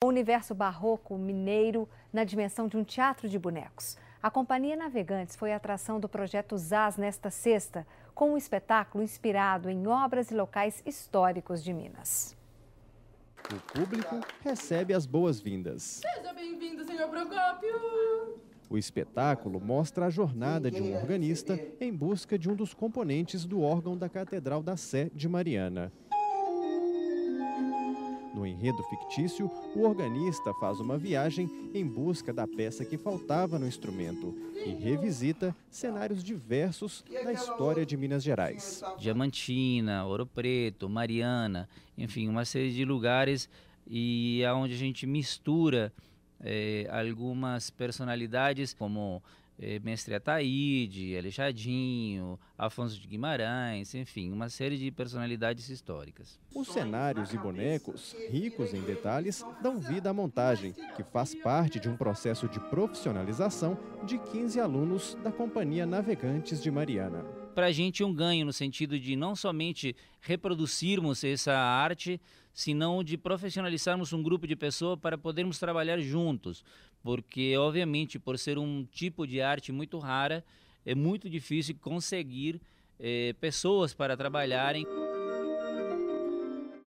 O universo barroco mineiro na dimensão de um teatro de bonecos. A Companhia Navegantes foi a atração do projeto ZAS nesta sexta, com um espetáculo inspirado em obras e locais históricos de Minas. O público recebe as boas-vindas. Seja bem-vindo, senhor Procópio! O espetáculo mostra a jornada de um organista em busca de um dos componentes do órgão da Catedral da Sé de Mariana. No enredo fictício, o organista faz uma viagem em busca da peça que faltava no instrumento e revisita cenários diversos da história de Minas Gerais. Diamantina, Ouro Preto, Mariana, enfim, uma série de lugares e onde a gente mistura algumas personalidades como Mestre Ataíde, Alexandrinho, Afonso de Guimarães, enfim, uma série de personalidades históricas. Os cenários e bonecos, ricos em detalhes, dão vida à montagem, que faz parte de um processo de profissionalização de 15 alunos da Companhia Navegantes de Mariana. Para a gente é um ganho no sentido de não somente reproduzirmos essa arte, senão de profissionalizarmos um grupo de pessoas para podermos trabalhar juntos, porque obviamente por ser um tipo de arte muito rara, é muito difícil conseguir pessoas para trabalharem.